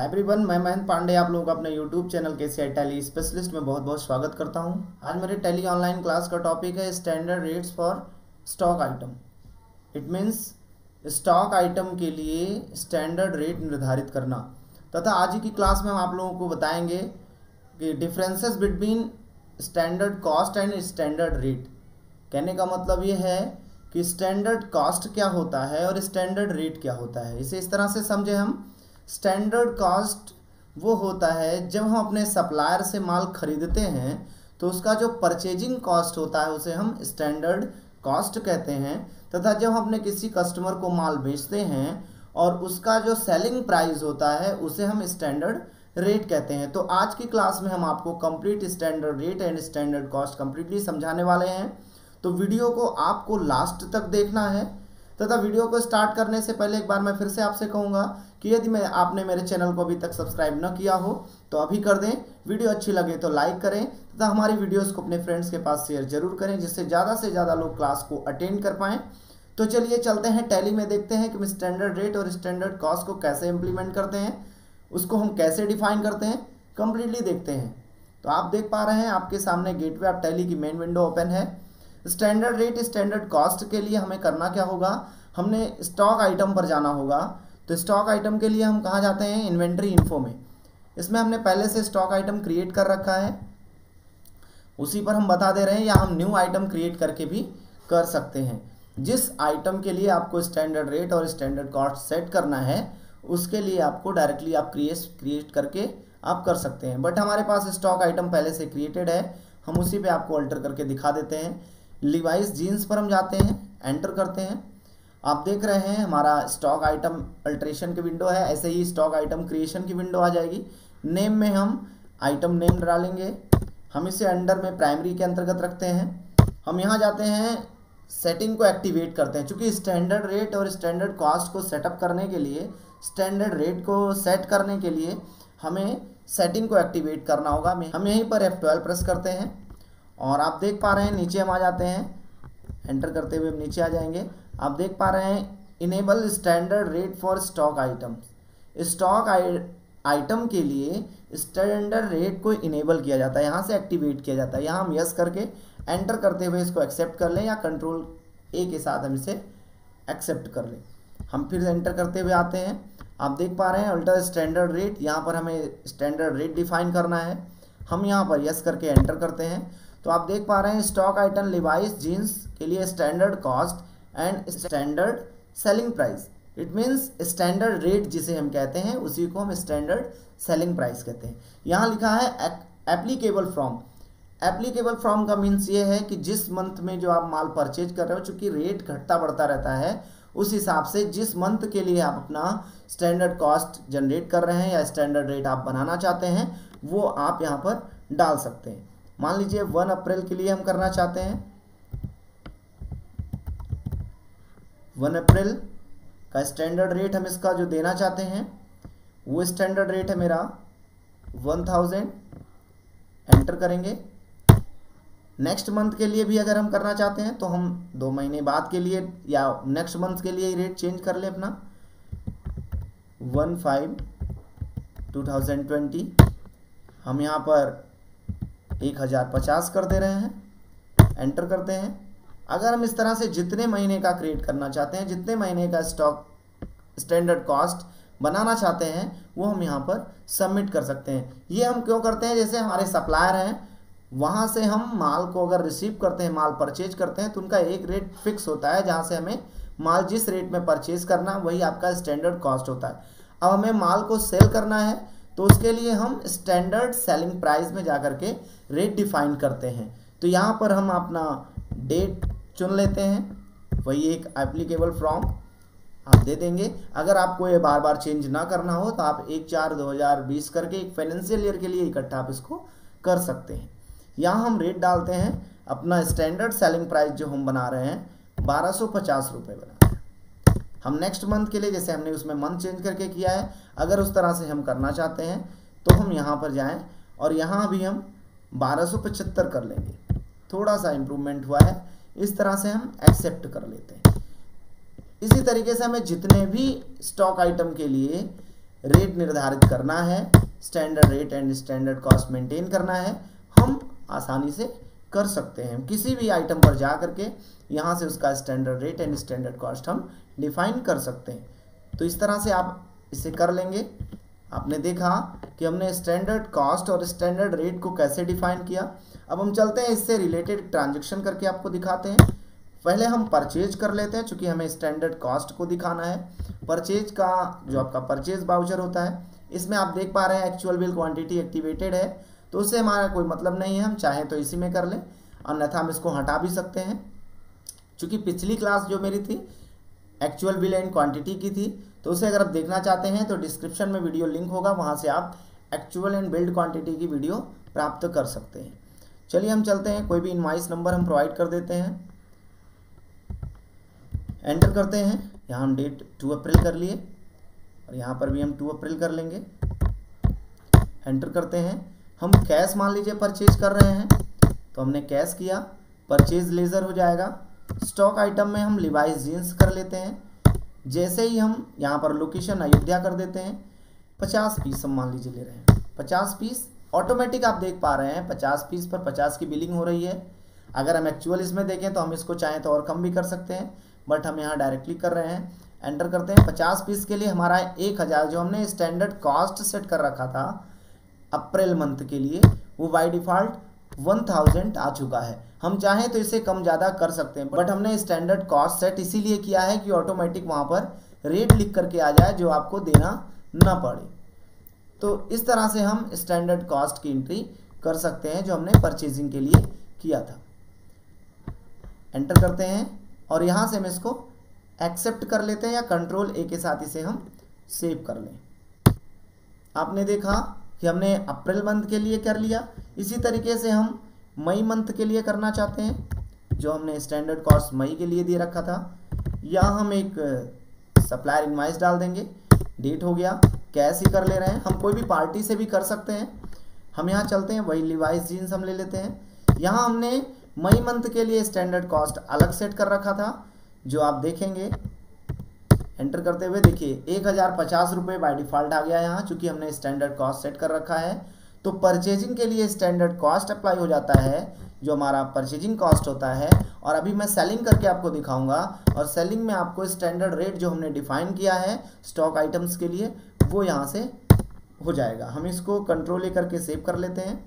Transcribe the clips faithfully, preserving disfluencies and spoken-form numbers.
Everyone, मैं महेंद्र पांडे आप लोगों का अपने यूट्यूब चैनल के सी टैली स्पेशलिस्ट में बहुत बहुत स्वागत करता हूं। आज मेरे टैली ऑनलाइन क्लास का टॉपिक है standard rates for stock item. It means stock item के लिए स्टैंडर्ड रेट निर्धारित करना तथा आज की क्लास में हम आप लोगों को बताएंगे कि differences between standard cost and standard rate. कहने का मतलब ये है कि स्टैंडर्ड कॉस्ट क्या होता है और स्टैंडर्ड रेट क्या होता है। इसे इस तरह से समझे हम, स्टैंडर्ड कॉस्ट वो होता है जब हम अपने सप्लायर से माल खरीदते हैं तो उसका जो परचेजिंग कॉस्ट होता है उसे हम स्टैंडर्ड कॉस्ट कहते हैं, तथा जब हम अपने किसी कस्टमर को माल बेचते हैं और उसका जो सेलिंग प्राइस होता है उसे हम स्टैंडर्ड रेट कहते हैं। तो आज की क्लास में हम आपको complete standard rate and standard cost completely समझाने वाले हैं। तो वीडियो को आपको लास्ट तक देखना है तथा वीडियो को स्टार्ट करने से पहले एक बार मैं फिर से आपसे कहूँगा कि यदि मैं आपने मेरे चैनल को अभी तक सब्सक्राइब न किया हो तो अभी कर दें। वीडियो अच्छी लगे तो लाइक करें तथा हमारी वीडियोस को अपने फ्रेंड्स के पास शेयर जरूर करें, जिससे ज़्यादा से ज़्यादा लोग क्लास को अटेंड कर पाएँ। तो चलिए चलते हैं टैली में, देखते हैं कि स्टैंडर्ड रेट और स्टैंडर्ड कॉस्ट को कैसे इम्प्लीमेंट करते हैं, उसको हम कैसे डिफाइन करते हैं, कंप्लीटली देखते हैं। तो आप देख पा रहे हैं आपके सामने गेटवे ऑफ टैली की मेन विंडो ओपन है। स्टैंडर्ड रेट स्टैंडर्ड कॉस्ट के लिए हमें करना क्या होगा, हमने स्टॉक आइटम पर जाना होगा। तो स्टॉक आइटम के लिए हम कहाँ जाते हैं, इन्वेंट्री इन्फो में। इसमें हमने पहले से स्टॉक आइटम क्रिएट कर रखा है, उसी पर हम बता दे रहे हैं, या हम न्यू आइटम क्रिएट करके भी कर सकते हैं। जिस आइटम के लिए आपको स्टैंडर्ड रेट और स्टैंडर्ड कॉस्ट सेट करना है उसके लिए आपको डायरेक्टली आप क्रिएट क्रिएट करके आप कर सकते हैं। बट हमारे पास स्टॉक आइटम पहले से क्रिएटेड है, हम उसी पे आपको अल्टर करके दिखा देते हैं। लिवाइस जीन्स पर हम जाते हैं, एंटर करते हैं। आप देख रहे हैं हमारा स्टॉक आइटम अल्ट्रेशन की विंडो है, ऐसे ही स्टॉक आइटम क्रिएशन की विंडो आ जाएगी। नेम में हम आइटम नेम डालेंगे, हम इसे अंडर में प्राइमरी के अंतर्गत रखते हैं। हम यहाँ जाते हैं, सेटिंग को एक्टिवेट करते हैं। चूँकि स्टैंडर्ड रेट और स्टैंडर्ड कॉस्ट को सेटअप करने के लिए, स्टैंडर्ड रेट को सेट करने के लिए हमें सेटिंग को एक्टिवेट करना होगा। हम यहीं पर एफ ट्वेल्व प्रेस करते हैं और आप देख पा रहे हैं नीचे हम आ जाते हैं, एंटर करते हुए हम नीचे आ जाएंगे। आप देख पा रहे हैं enable standard rate for stock item. Stock item के लिए स्टैंडर्ड रेट को इनेबल किया जाता है, यहाँ से एक्टिवेट किया जाता है। यहाँ हम यस करके एंटर करते हुए इसको एक्सेप्ट कर लें, या कंट्रोल ए के साथ हम इसे एक्सेप्ट कर लें। हम फिर एंटर करते हुए आते हैं, आप देख पा रहे हैं अल्टर स्टैंडर्ड रेट, यहाँ पर हमें स्टैंडर्ड रेट डिफाइन करना है। हम यहाँ पर यस करके एंटर करते हैं तो आप देख पा रहे हैं स्टॉक आइटम लिवाइस जीन्स के लिए standard cost and standard selling price. It means standard rate जिसे हम कहते हैं उसी को हम स्टैंडर्ड सेलिंग प्राइस कहते हैं। यहाँ लिखा है एप्लीकेबल फ्रॉम। एप्लीकेबल फ्रॉम का मीन्स ये है कि जिस मंथ में जो आप माल परचेज कर रहे हो, चूँकि रेट घटता बढ़ता रहता है, उस हिसाब से जिस मंथ के लिए आप अपना स्टैंडर्ड कॉस्ट जनरेट कर रहे हैं या स्टैंडर्ड रेट आप बनाना चाहते हैं वो आप यहाँ पर डाल सकते हैं। मान लीजिए वन अप्रैल के लिए हम करना चाहते हैं, वन अप्रैल का स्टैंडर्ड रेट हम इसका जो देना चाहते हैं वो स्टैंडर्ड रेट है मेरा वन थाउजेंड। एंटर करेंगे। नेक्स्ट मंथ के लिए भी अगर हम करना चाहते हैं तो हम दो महीने बाद के लिए या नेक्स्ट मंथ के लिए रेट चेंज कर लें अपना, one five two thousand twenty. हम यहाँ पर एक हज़ार पचास कर दे रहे हैं, एंटर करते हैं। अगर हम इस तरह से जितने महीने का क्रिएट करना चाहते हैं, जितने महीने का स्टॉक स्टैंडर्ड कॉस्ट बनाना चाहते हैं वो हम यहाँ पर सबमिट कर सकते हैं। ये हम क्यों करते हैं, जैसे हमारे सप्लायर हैं वहाँ से हम माल को अगर रिसीव करते हैं, माल परचेज करते हैं तो उनका एक रेट फिक्स होता है, जहाँ से हमें माल जिस रेट में परचेज करना वही आपका स्टैंडर्ड कॉस्ट होता है। अब हमें माल को सेल करना है तो उसके लिए हम स्टैंडर्ड सेलिंग प्राइस में जाकर के रेट डिफाइन करते हैं। तो यहाँ पर हम अपना डेट चुन लेते हैं, वही एक एप्लीकेबल फ्रॉम आप दे देंगे। अगर आपको ये बार बार चेंज ना करना हो तो आप एक चार दो हज़ार बीस करके एक फाइनेंशियल ईयर के लिए इकट्ठा आप इसको कर सकते हैं। यहाँ हम रेट डालते हैं, अपना स्टैंडर्ड सेलिंग प्राइस जो हम बना रहे हैं बारह सौ पचास रुपये बना रहे हैं। हम नेक्स्ट मंथ के लिए, जैसे हमने उसमें मंथ चेंज करके किया है, अगर उस तरह से हम करना चाहते हैं तो हम यहाँ पर जाएं और यहाँ भी हम बारह सौ पचहत्तर कर लेंगे। थोड़ा सा इम्प्रूवमेंट हुआ है, इस तरह से हम एक्सेप्ट कर लेते हैं। इसी तरीके से हमें जितने भी स्टॉक आइटम के लिए रेट निर्धारित करना है, standard rate and standard cost maintain करना है, हम आसानी से कर सकते हैं। किसी भी आइटम पर जा करके यहाँ से उसका standard rate and standard cost हम डिफाइन कर सकते हैं। तो इस तरह से आप इसे कर लेंगे। आपने देखा कि हमने स्टैंडर्ड कॉस्ट और स्टैंडर्ड रेट को कैसे डिफाइन किया। अब हम चलते हैं इससे रिलेटेड ट्रांजैक्शन करके आपको दिखाते हैं। पहले हम परचेज कर लेते हैं, चूंकि हमें स्टैंडर्ड कॉस्ट को दिखाना है। परचेज का जो आपका परचेज वाउचर होता है, इसमें आप देख पा रहे हैं एक्चुअल बिल क्वांटिटी एक्टिवेटेड है, तो उससे हमारा कोई मतलब नहीं है। हम चाहें तो इसी में कर लें, अन्यथा हम इसको हटा भी सकते हैं। चूंकि पिछली क्लास जो मेरी थी एक्चुअल बिल एंड क्वांटिटी की थी, तो उसे अगर आप देखना चाहते हैं तो डिस्क्रिप्शन में वीडियो लिंक होगा, वहां से आप एक्चुअल एंड बिल्ड क्वांटिटी की वीडियो प्राप्त कर सकते हैं। चलिए हम चलते हैं, कोई भी इनवॉइस नंबर हम प्रोवाइड कर देते हैं, एंटर करते हैं। यहाँ हम डेट टू अप्रैल कर लिए और यहाँ पर भी हम टू अप्रैल कर लेंगे, एंटर करते हैं। हम कैश मान लीजिए परचेज कर रहे हैं, तो हमने कैश किया, परचेज लेजर हो जाएगा। स्टॉक आइटम में हम लिवाइस जीन्स कर लेते हैं। जैसे ही हम यहाँ पर लोकेशन अयोध्या कर देते हैं, पचास पीस हम मान लीजिए ले रहे हैं, पचास पीस ऑटोमेटिक आप देख पा रहे हैं पचास पीस पर पचास की बिलिंग हो रही है। अगर हम एक्चुअल इसमें देखें तो हम इसको चाहें तो और कम भी कर सकते हैं, बट हम यहाँ डायरेक्टली कर रहे हैं, एंटर करते हैं। पचास पीस के लिए हमारा एक हज़ार जो हमने स्टैंडर्ड कॉस्ट सेट कर रखा था अप्रैल मंथ के लिए, वो बाय डिफ़ॉल्ट वन थाउजेंड आ चुका है। हम चाहें तो इसे कम ज़्यादा कर सकते हैं, बट हमने स्टैंडर्ड कॉस्ट सेट इसीलिए किया है कि ऑटोमेटिक वहाँ पर रेट लिख करके आ जाए जो आपको देना ना पड़े। तो इस तरह से हम स्टैंडर्ड कॉस्ट की एंट्री कर सकते हैं जो हमने परचेजिंग के लिए किया था। एंटर करते हैं और यहाँ से हम इसको एक्सेप्ट कर लेते हैं या कंट्रोल ए के साथ इसे हम सेव कर लें। आपने देखा कि हमने अप्रैल मंथ के लिए कर लिया। इसी तरीके से हम मई मंथ के लिए करना चाहते हैं, जो हमने स्टैंडर्ड कॉस्ट मई के लिए दे रखा था। यहाँ हम एक सप्लायर इनवॉइस डाल देंगे, डेट हो गया, कैश ही कर ले रहे हैं। हम कोई भी पार्टी से भी कर सकते हैं। हम यहाँ चलते हैं, वही लिवाइस जीन्स हम ले लेते हैं। यहाँ हमने मई मंथ के लिए स्टैंडर्ड कॉस्ट अलग सेट कर रखा था, जो आप देखेंगे। एंटर करते हुए देखिए एक हज़ार पचास रुपये बाय डिफ़ॉल्ट आ गया यहाँ, चूंकि हमने स्टैंडर्ड कॉस्ट सेट कर रखा है। तो परचेजिंग के लिए स्टैंडर्ड कॉस्ट अप्लाई हो जाता है, जो हमारा परचेजिंग कॉस्ट होता है। और अभी मैं सेलिंग करके आपको दिखाऊंगा, और सेलिंग में आपको स्टैंडर्ड रेट जो हमने डिफाइन किया है स्टॉक आइटम्स के लिए, वो यहाँ से हो जाएगा। हम इसको कंट्रोल ए करके सेव कर लेते हैं।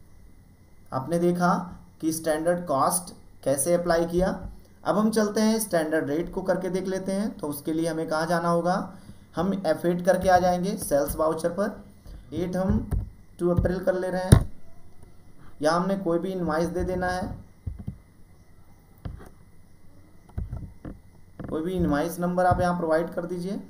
आपने देखा कि स्टैंडर्ड कॉस्ट कैसे अप्लाई किया। अब हम चलते हैं स्टैंडर्ड रेट को करके देख लेते हैं। तो उसके लिए हमें कहाँ जाना होगा, हम एफ एट करके आ जाएंगे सेल्स वाउचर पर। डेट हम टू अप्रैल कर ले रहे हैं। यहाँ हमने कोई भी इनवॉइस दे देना है, कोई भी इनवॉइस नंबर आप यहाँ प्रोवाइड कर दीजिए।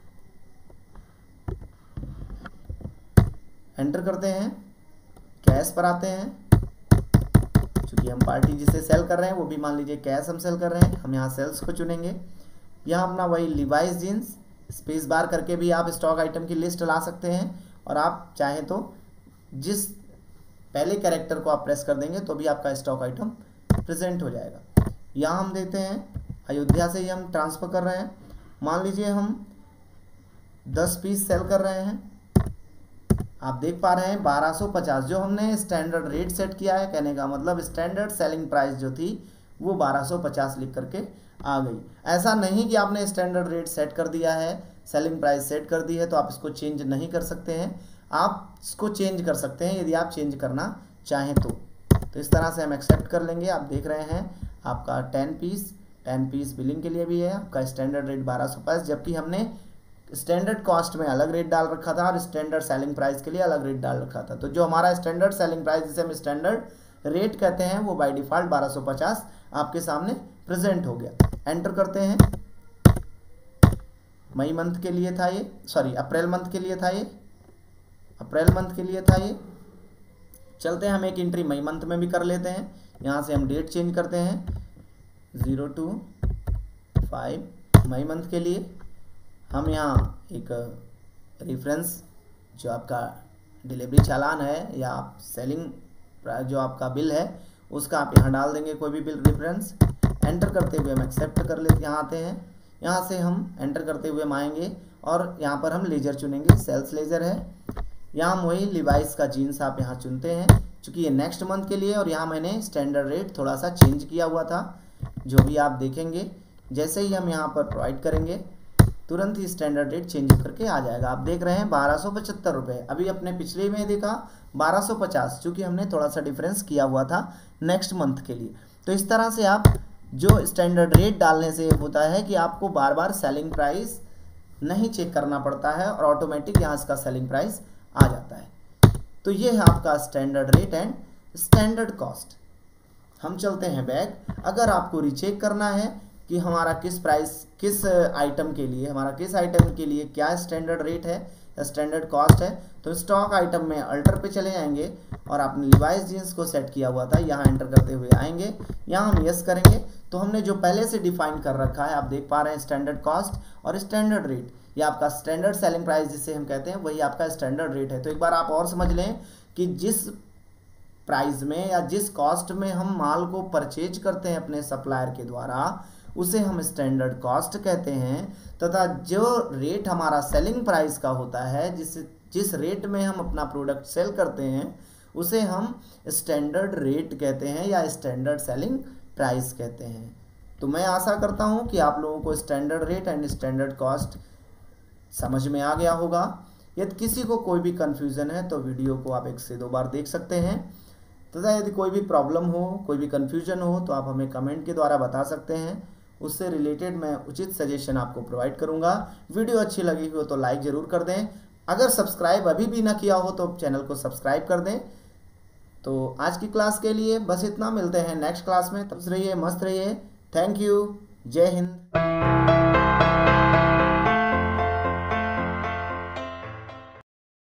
एंटर करते हैं, कैश पर आते हैं। चूंकि हम पार्टी जिसे सेल कर रहे हैं वो भी मान लीजिए कैश हम सेल कर रहे हैं, हम यहाँ सेल्स को चुनेंगे। यहाँ अपना वही लिवाइस जीन्स, स्पेस बार करके भी आप स्टॉक आइटम की लिस्ट ला सकते हैं, और आप चाहें तो जिस पहले कैरेक्टर को आप प्रेस कर देंगे तो भी आपका स्टॉक आइटम प्रेजेंट हो जाएगा। यहाँ हम देते हैं अयोध्या से ही हम ट्रांसफ़र कर रहे हैं। मान लीजिए हम दस पीस सेल कर रहे हैं। आप देख पा रहे हैं बारह सौ पचास, जो हमने स्टैंडर्ड रेट सेट किया है, कहने का मतलब स्टैंडर्ड सेलिंग प्राइस जो थी वो बारह सौ पचास लिख करके आ गई। ऐसा नहीं कि आपने स्टैंडर्ड रेट सेट कर दिया है, सेलिंग प्राइस सेट कर दी है तो आप इसको चेंज नहीं कर सकते हैं। आप इसको चेंज कर सकते हैं यदि आप चेंज करना चाहें तो। तो इस तरह से हम एक्सेप्ट कर लेंगे। आप देख रहे हैं आपका ten piece ten piece billing के लिए भी है, आपका स्टैंडर्ड रेट बारह सौ पचास, जबकि हमने स्टैंडर्ड कॉस्ट में अलग रेट डाल रखा था और स्टैंडर्ड सेलिंग प्राइस के लिए अलग रेट डाल रखा था। तो जो हमारा स्टैंडर्ड सेलिंग प्राइस जिसे हम स्टैंडर्ड रेट कहते हैं वो बाय डिफ़ॉल्ट बारह सौ पचास आपके सामने प्रेजेंट हो गया। एंटर करते हैं। मई मंथ के लिए था ये, सॉरी अप्रैल मंथ के लिए था ये, अप्रैल मंथ के लिए था ये। चलते हैं हम एक एंट्री मई मंथ में भी कर लेते हैं। यहाँ से हम डेट चेंज करते हैं, ज़ीरो टू फाइव मई मंथ के लिए। हम यहाँ एक रेफरेंस जो आपका डिलीवरी चालान है या आप सेलिंग जो आपका बिल है उसका आप यहाँ डाल देंगे, कोई भी बिल रेफरेंस। एंटर करते हुए हम एक्सेप्ट कर लेते, यहाँ आते हैं। यहाँ से हम एंटर करते हुए हम आएंगे और यहाँ पर हम लेजर चुनेंगे, सेल्स लेजर है। यहाँ हम वही लिवाइस का जीन्स आप यहाँ चुनते हैं, क्योंकि ये नेक्स्ट मंथ के लिए, और यहाँ मैंने स्टैंडर्ड रेट थोड़ा सा चेंज किया हुआ था, जो भी आप देखेंगे। जैसे ही हम यहाँ पर प्रोवाइड करेंगे तुरंत ही स्टैंडर्ड रेट चेंज करके आ जाएगा। आप देख रहे हैं बारह सौ पचहत्तर रुपये, अभी अपने पिछले में देखा बारह सौ पचास, चूँकि हमने थोड़ा सा डिफरेंस किया हुआ था नेक्स्ट मंथ के लिए। तो इस तरह से आप जो स्टैंडर्ड रेट डालने से होता है कि आपको बार बार सेलिंग प्राइस नहीं चेक करना पड़ता है और ऑटोमेटिक यहाँ इसका सेलिंग प्राइस आ जाता है। तो ये है आपका standard rate and standard cost. हम चलते हैं बैक। अगर आपको रीचेक करना है कि हमारा किस प्राइस किस आइटम के लिए हमारा किस आइटम के लिए क्या स्टैंडर्ड रेट है या स्टैंडर्ड कॉस्ट है, तो स्टॉक आइटम में अल्टर पे चले जाएंगे और आपने लिवाइस जीन्स को सेट किया हुआ था, यहाँ एंटर करते हुए आएंगे, यहाँ हम यस करेंगे तो हमने जो पहले से डिफाइन कर रखा है, आप देख पा रहे हैं स्टैंडर्ड कॉस्ट और स्टैंडर्ड रेट, ये आपका स्टैंडर्ड सेलिंग प्राइस जिसे हम कहते हैं वही आपका स्टैंडर्ड रेट है। तो एक बार आप और समझ लें कि जिस प्राइस में या जिस कॉस्ट में हम माल को परचेज करते हैं अपने सप्लायर के द्वारा, उसे हम स्टैंडर्ड कॉस्ट कहते हैं, तथा जो रेट हमारा सेलिंग प्राइस का होता है, जिस जिस रेट में हम अपना प्रोडक्ट सेल करते हैं, उसे हम स्टैंडर्ड रेट कहते हैं या स्टैंडर्ड सेलिंग प्राइस कहते हैं। तो मैं आशा करता हूं कि आप लोगों को standard rate and standard cost समझ में आ गया होगा। यदि किसी को कोई भी कन्फ्यूज़न है तो वीडियो को आप एक से दो बार देख सकते हैं, तथा यदि कोई भी प्रॉब्लम हो, कोई भी कन्फ्यूजन हो तो आप हमें कमेंट के द्वारा बता सकते हैं, उससे रिलेटेड मैं उचित सजेशन आपको प्रोवाइड करूंगा। वीडियो अच्छी लगी हो तो लाइक ज़रूर कर दें, अगर सब्सक्राइब अभी भी ना किया हो तो चैनल को सब्सक्राइब कर दें। तो आज की क्लास के लिए बस इतना, मिलते हैं नेक्स्ट क्लास में, तब से रहिए मस्त रहिए। थैंक यू, जय हिंद।